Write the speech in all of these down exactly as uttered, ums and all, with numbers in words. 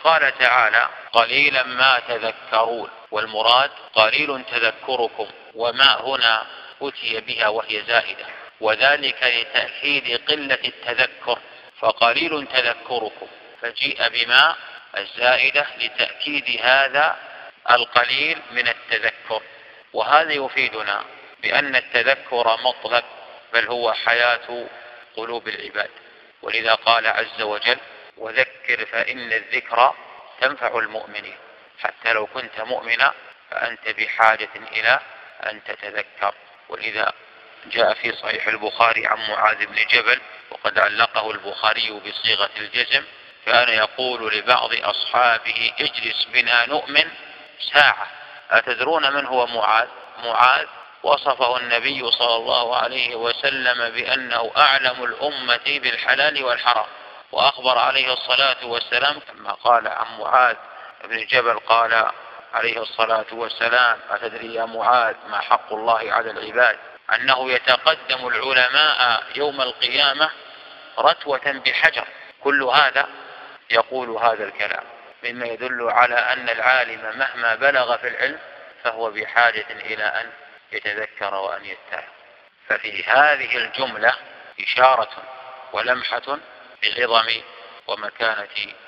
قال تعالى قليلا ما تذكرون، والمراد قليل تذكركم، وما هنا أتي بها وهي زائدة، وذلك لتأكيد قلة التذكر، فقليل تذكركم، فجيء بما الزائدة لتأكيد هذا القليل من التذكر. وهذا يفيدنا بأن التذكر مطلق، بل هو حياة قلوب العباد، ولذا قال عز وجل وذكر فإن الذكرى تنفع المؤمنين. حتى لو كنت مؤمنا فأنت بحاجة إلى أن تتذكر. ولذا جاء في صحيح البخاري عن معاذ بن جبل، وقد علقه البخاري بصيغة الجزم، كان يقول لبعض أصحابه اجلس بنا نؤمن ساعة. أتدرون من هو معاذ؟ معاذ وصفه النبي صلى الله عليه وسلم بأنه أعلم الأمة بالحلال والحرام، وأخبر عليه الصلاة والسلام كما قال عن معاذ بن جبل قال عليه الصلاة والسلام أتدري يا معاذ ما حق الله على العباد؟ أنه يتقدم العلماء يوم القيامة رتوة بحجر. كل هذا يقول هذا الكلام، مما يدل على أن العالم مهما بلغ في العلم فهو بحاجة إلى أن يتذكر وأن يتعظ. ففي هذه الجملة إشارة ولمحة بعظم ومكانة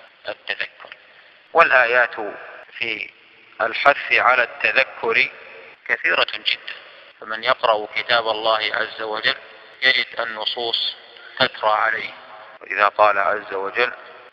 التذكر. والآيات في الحث على التذكر كثيرة جدا، فمن يقرأ كتاب الله عز وجل يجد النصوص تترى عليه. وإذا قال عز وجل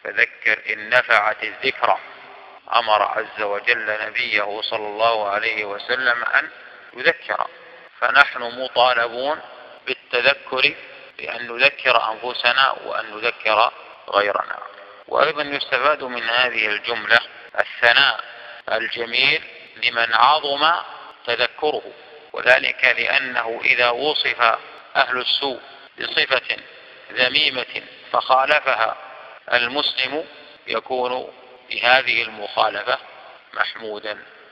فذكر إن نفعت الذكرى، أمر عز وجل نبيه صلى الله عليه وسلم أن يذكر. فنحن مطالبون بالتذكر، بأن نذكر أنفسنا وأن نذكر غيرنا. وأيضا يستفاد من هذه الجملة الثناء الجميل لمن عظم تذكره، وذلك لأنه إذا وصف أهل السوء بصفة ذميمة فخالفها المسلم يكون بهذه المخالفة محمودا